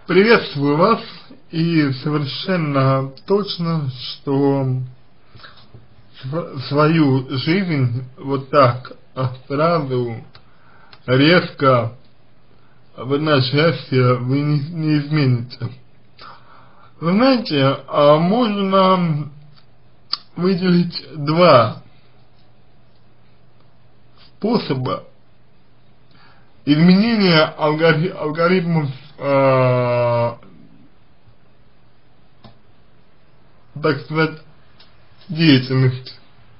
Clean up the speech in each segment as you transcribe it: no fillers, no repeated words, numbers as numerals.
Приветствую вас, и совершенно точно, что свою жизнь вот так сразу резко в одночасье вы не измените. Вы знаете, можно выделить два способа изменения алгоритмов, так сказать, деятельности.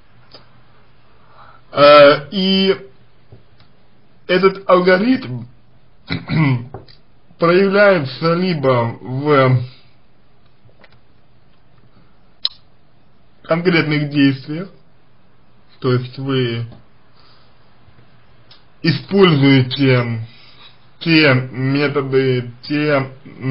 И этот алгоритм проявляется либо в конкретных действиях, то есть вы используете те методы, те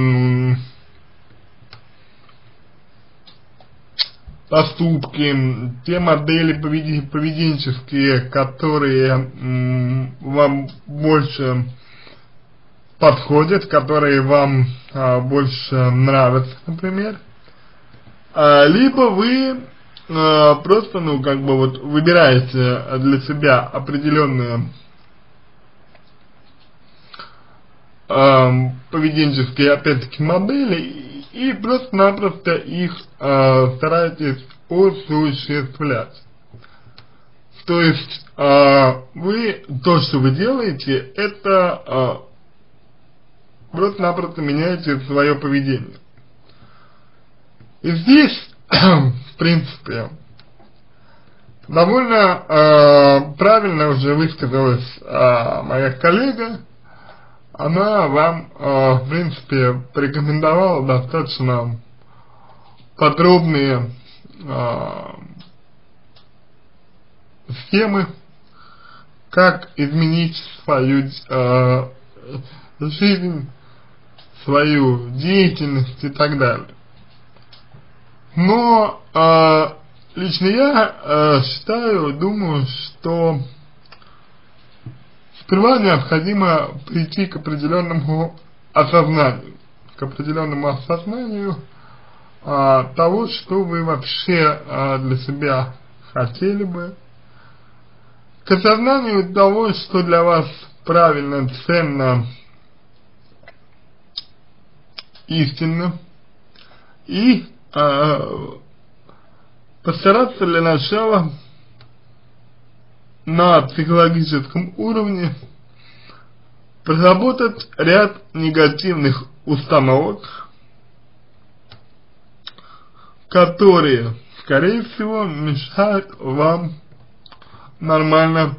поступки, те модели поведенческие, которые вам больше подходят, которые вам больше нравятся, например. Либо вы просто, выбираете для себя определенные поведенческие, опять-таки, модели и просто-напросто их стараетесь осуществлять. То есть то, что вы делаете, это просто-напросто меняете свое поведение. И здесь, в принципе, довольно правильно уже высказалась моя коллега. Она вам, в принципе, порекомендовала достаточно подробные схемы, как изменить свою жизнь, свою деятельность и так далее. Но лично я думаю, что сперва необходимо прийти к определенному осознанию, того, что вы вообще для себя хотели бы, к осознанию того, что для вас правильно, ценно, истинно, и постараться для начала на психологическом уровне проработать ряд негативных установок, которые, скорее всего, мешают вам нормально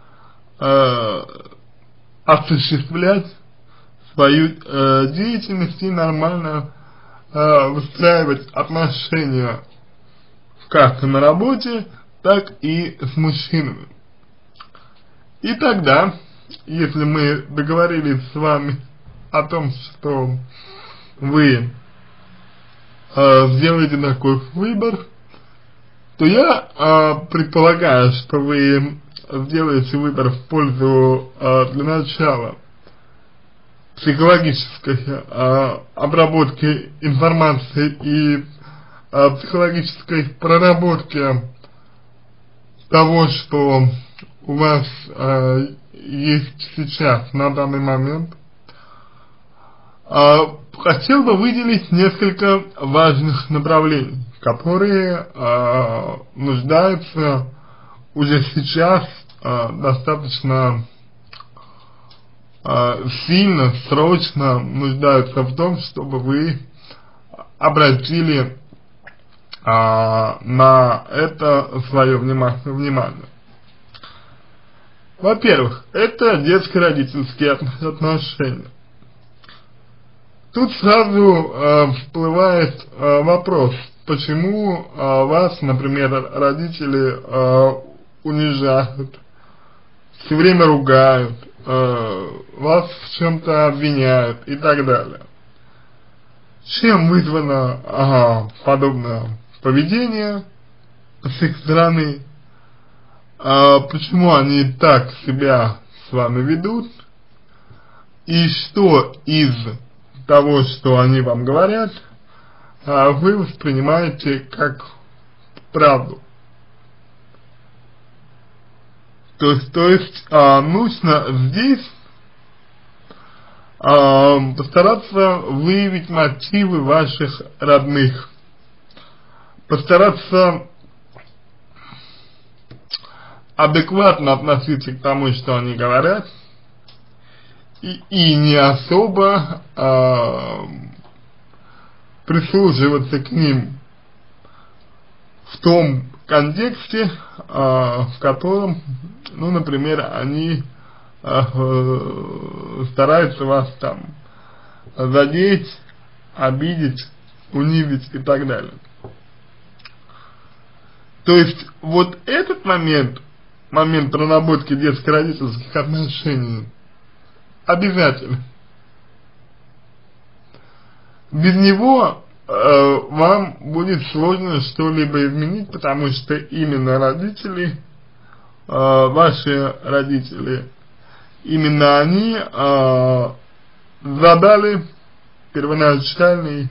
осуществлять свою деятельность и нормально выстраивать отношения как на работе, так и с мужчинами. И тогда, если мы договорились с вами о том, что вы сделаете такой выбор, то я предполагаю, что вы сделаете выбор в пользу для начала психологической обработки информации и психологической проработки того, что у вас есть сейчас на данный момент. Хотел бы выделить несколько важных направлений, которые нуждаются уже сейчас достаточно сильно, срочно нуждаются в том, чтобы вы обратили на это свое внимание. Во-первых, это детско-родительские отношения. Тут сразу всплывает вопрос, почему вас, например, родители унижают, все время ругают, вас в чем-то обвиняют и так далее. Чем вызвано подобное поведение с их стороны, почему они так себя с вами ведут, и что из того, что они вам говорят, вы воспринимаете как правду. То есть нужно здесь постараться выявить мотивы ваших родных, постараться адекватно относиться к тому, что они говорят, и не особо прислушиваться к ним в том контексте, в котором, ну, например, они стараются вас там задеть, обидеть, унизить и так далее. То есть вот этот момент проработки детско-родительских отношений обязательно. Без него вам будет сложно что-либо изменить, потому что именно родители, ваши родители, именно они задали первоначальный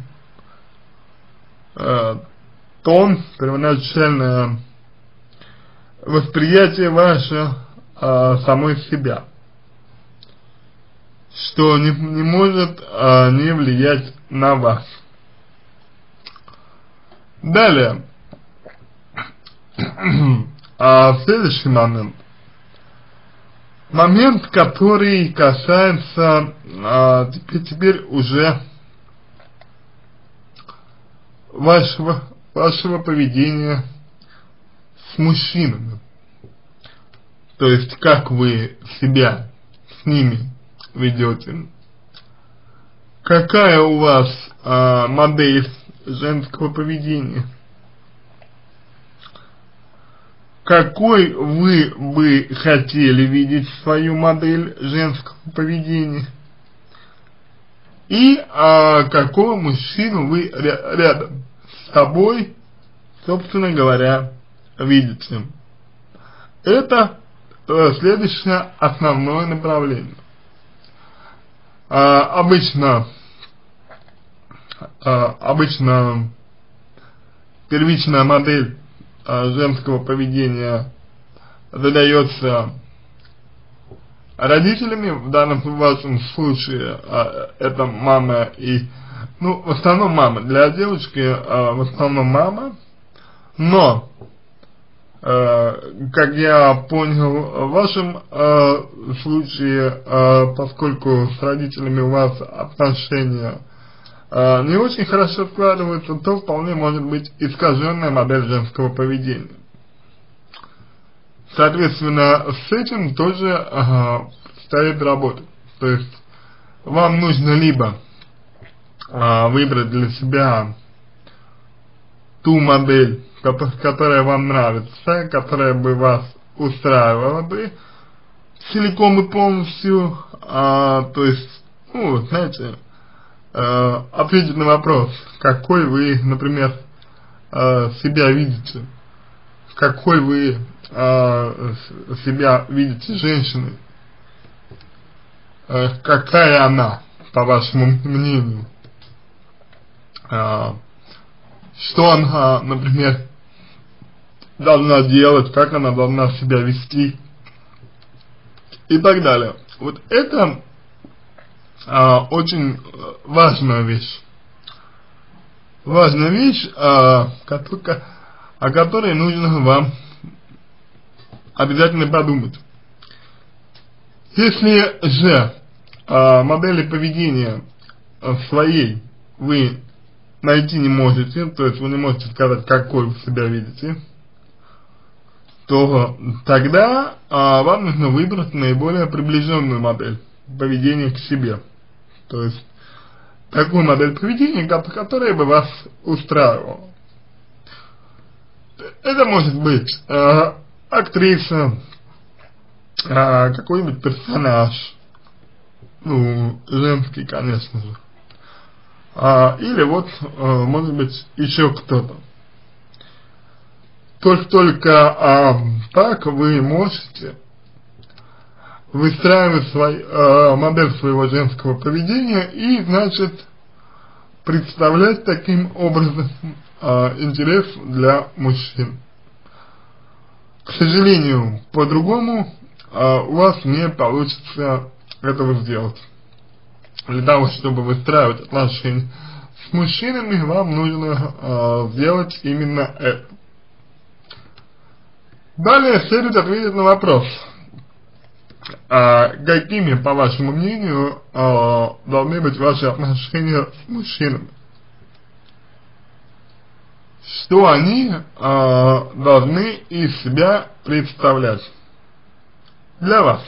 тон, первоначальное восприятие ваше самой себя, что не может не влиять на вас. Далее, следующий момент, который касается теперь уже вашего поведения с мужчинами. То есть, как вы себя с ними ведете. Какая у вас модель женского поведения? Какой вы бы хотели видеть свою модель женского поведения? И какого мужчину вы рядом с собой, собственно говоря, видите? Это следующее основное направление. Обычно первичная модель женского поведения задается родителями, в данном вашем случае это мама и, ну, в основном мама, для девочки в основном мама, но, как я понял, в вашем случае, поскольку с родителями у вас отношения не очень хорошо складываются, то вполне может быть искаженная модель женского поведения. Соответственно, с этим тоже стоит работать. То есть вам нужно либо выбрать для себя ту модель, которая вам нравится, которая бы вас устраивала бы целиком и полностью, то есть, ну, знаете, ответить на вопрос, какой вы, например, себя видите, какой вы себя видите женщиной, какая она, по вашему мнению, что она, например, должна делать, как она должна себя вести и так далее. Вот это очень важная вещь. Важная вещь, о которой нужно вам обязательно подумать. Если же модели поведения своей вы найти не можете, то есть вы не можете сказать, какой вы себя видите, то тогда вам нужно выбрать наиболее приближенную модель поведения к себе. То есть такую модель поведения, которая бы вас устраивала. Это может быть актриса, какой-нибудь персонаж, ну, женский, конечно же, или вот, может быть, еще кто-то. Только так вы можете выстраивать модель своего женского поведения и, значит, представлять таким образом интерес для мужчин. К сожалению, по-другому у вас не получится этого сделать. Для того, чтобы выстраивать отношения с мужчинами, вам нужно сделать именно это. Далее следует ответить на вопрос, какими, по вашему мнению, должны быть ваши отношения с мужчинами. Что они должны из себя представлять для вас.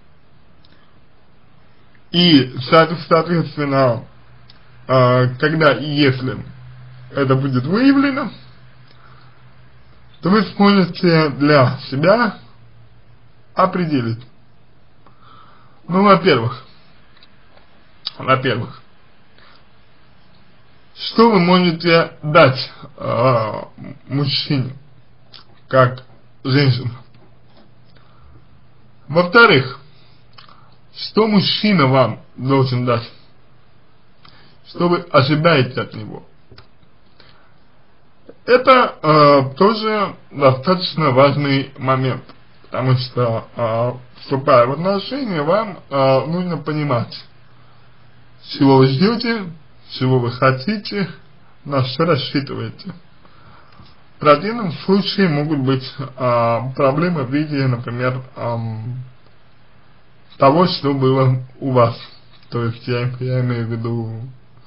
И, соответственно, когда и если это будет выявлено, то вы сможете для себя определить. Ну, во-первых, что вы можете дать мужчине, как женщина? Во-вторых, что мужчина вам должен дать? Что вы ожидаете от него? Это тоже достаточно важный момент, потому что, вступая в отношения, вам нужно понимать, чего вы ждете, чего вы хотите, на что рассчитываете. В противном случае могут быть проблемы в виде, например, того, что было у вас. То есть я имею в виду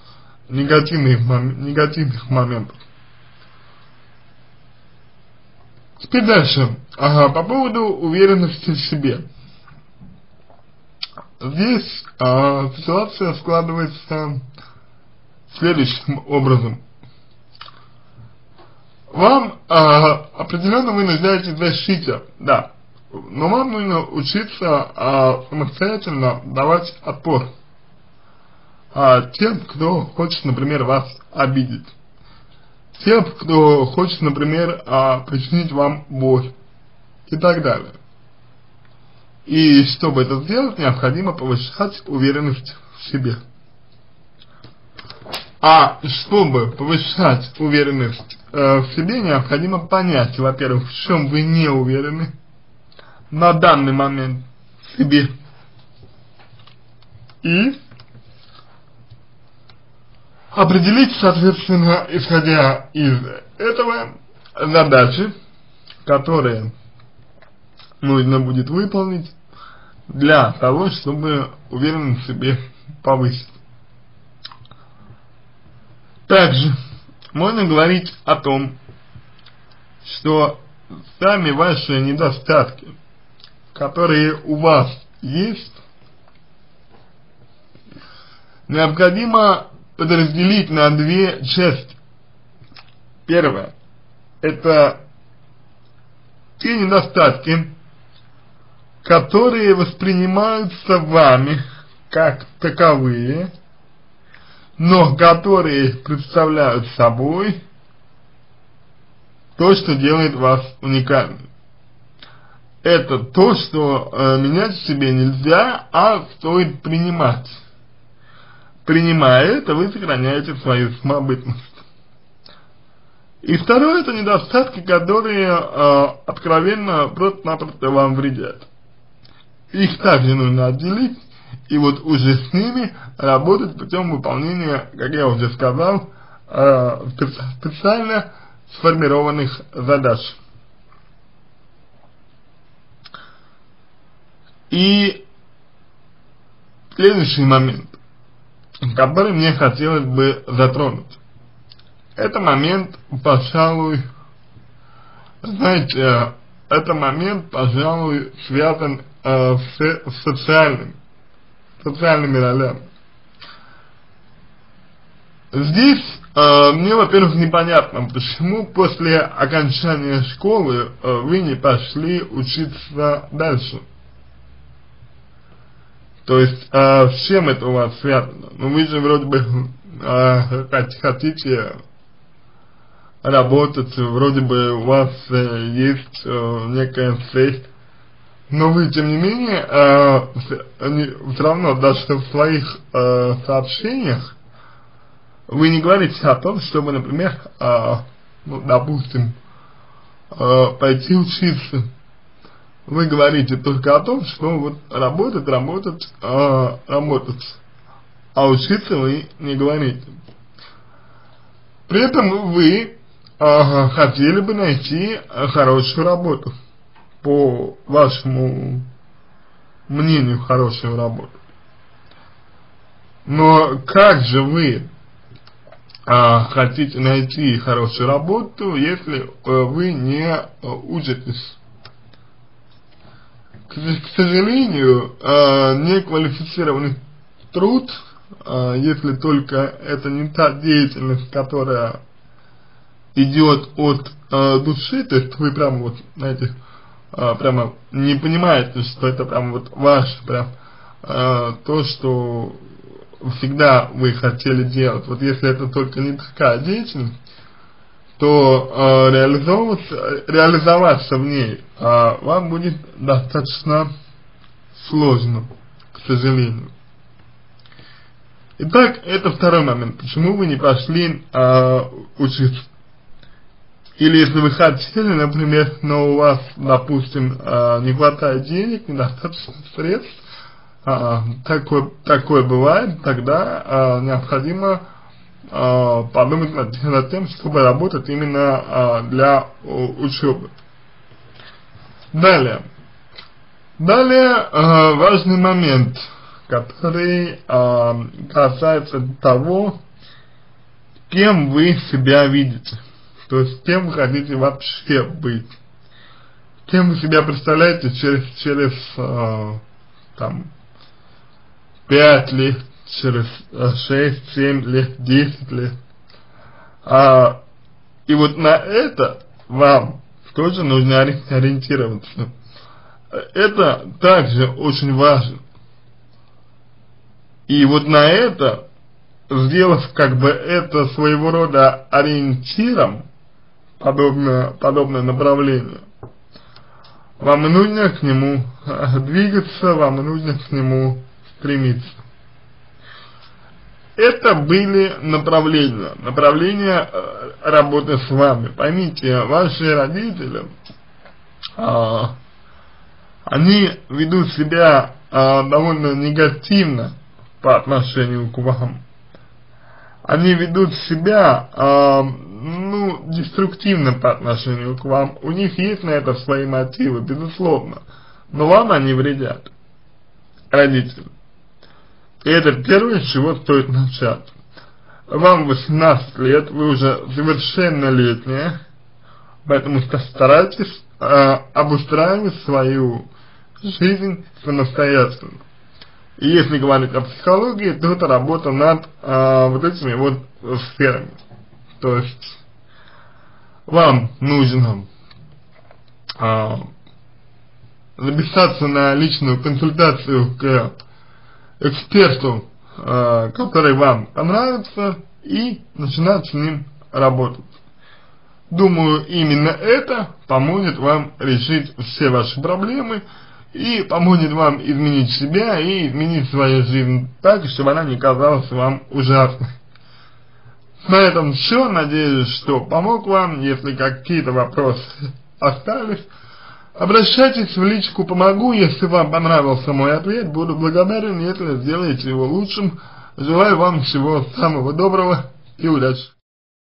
негативных моментов. Теперь дальше. По поводу уверенности в себе. Здесь ситуация складывается следующим образом. Вам определенно вы нуждаетесь в защите, да, но вам нужно учиться самостоятельно давать отпор тем, кто хочет, например, вас обидеть, тем, кто хочет, например, причинить вам боль и так далее. И чтобы это сделать, необходимо повышать уверенность в себе. А чтобы повышать уверенность в себе, необходимо понять, во-первых, в чем вы не уверены на данный момент в себе. И определить, соответственно, исходя из этого, задачи, которые нужно будет выполнить для того, чтобы уверенность в себе повысить. Также можно говорить о том, что сами ваши недостатки, которые у вас есть, необходимо подразделить на две части. Первое – это те недостатки, которые воспринимаются вами как таковые, но которые представляют собой то, что делает вас уникальным. Это то, что менять в себе нельзя, а стоит принимать. Принимая это, вы сохраняете свою самобытность. И второе – это недостатки, которые откровенно просто-напросто вам вредят. Их также нужно отделить, и вот уже с ними работать путем выполнения, как я уже сказал, специально сформированных задач. И следующий момент, который мне хотелось бы затронуть, это момент, пожалуй, знаете, это момент, пожалуй, связан с социальными ролями. Здесь мне, во-первых, непонятно, почему после окончания школы вы не пошли учиться дальше. То есть, с чем это у вас связано? Ну, вы же вроде бы хотите работать, вроде бы у вас есть некая цель Но вы, тем не менее, все равно даже в своих сообщениях вы не говорите о том, чтобы, например, ну, допустим, пойти учиться. Вы говорите только о том, что вот работать, а учиться вы не говорите. При этом вы хотели бы найти хорошую работу, по вашему мнению, хорошую работу. Но как же вы хотите найти хорошую работу, если вы не учитесь? К сожалению, неквалифицированный труд, если только это не та деятельность, которая идет от души, то есть вы прямо вот, знаете, прямо не понимаете, что это прям вот ваше, прям то, что всегда вы хотели делать. Вот если это только не такая деятельность, то реализоваться в ней вам будет достаточно сложно, к сожалению. Итак, это второй момент. Почему вы не пошли учиться? Или если вы хотели, например, но у вас, допустим, не хватает денег, недостаточно средств, такое бывает, тогда необходимо подумать над тем, чтобы работать именно для учебы. Далее важный момент, который касается того, кем вы себя видите, то есть кем вы хотите вообще быть, кем вы себя представляете через там 5 лет, через 6, 7 лет, 10 лет. И вот на это вам тоже нужно ориентироваться. Это также очень важно. И вот на это, сделав как бы это своего рода ориентиром, подобное направление, вам нужно к нему двигаться, вам нужно к нему стремиться. Это были направления работы с вами. Поймите, ваши родители, они ведут себя довольно негативно по отношению к вам. Они ведут себя, ну, деструктивно по отношению к вам. У них есть на это свои мотивы, безусловно. Но вам они вредят, родители. И это первое, с чего стоит начать. Вам 18 лет, вы уже совершеннолетняя, поэтому старайтесь обустраивать свою жизнь самостоятельно. И если говорить о психологии, то это работа над вот этими вот сферами. То есть вам нужно записаться на личную консультацию к эксперту, который вам понравится, и начинать с ним работать. Думаю, именно это поможет вам решить все ваши проблемы и поможет вам изменить себя и изменить свою жизнь так, чтобы она не казалась вам ужасной. На этом все. Надеюсь, что помог вам. Если какие-то вопросы остались, обращайтесь в личку «Помогу». Если вам понравился мой ответ, буду благодарен, если сделаете его лучшим. Желаю вам всего самого доброго и удачи.